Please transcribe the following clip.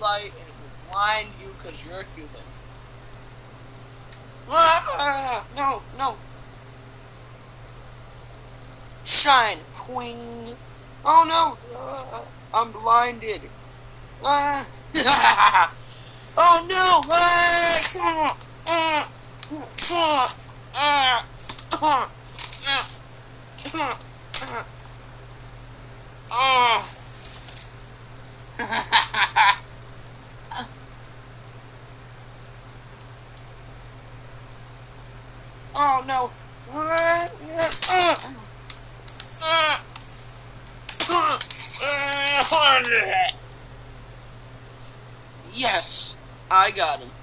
light and it will blind you because you're human. Ah, no, no. Shine, twing. Oh no, I'm blinded. Ah. Oh no! Oh no! Yes, I got him.